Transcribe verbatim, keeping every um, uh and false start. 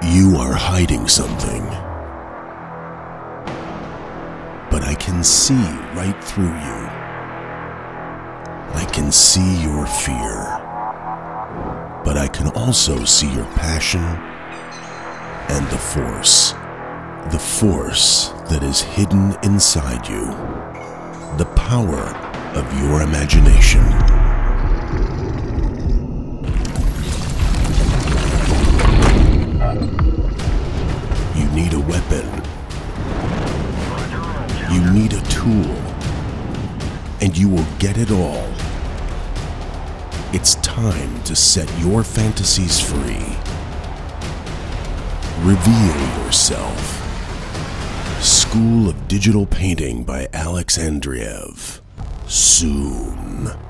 You are hiding something, but I can see right through you. I can see your fear, but I can also see your passion and the force. The force that is hidden inside you. The power of your imagination. You need a weapon. You need a tool. And you will get it all. It's time to set your fantasies free. Reveal yourself. School of Digital Painting by Alexeya Andreeva. Soon.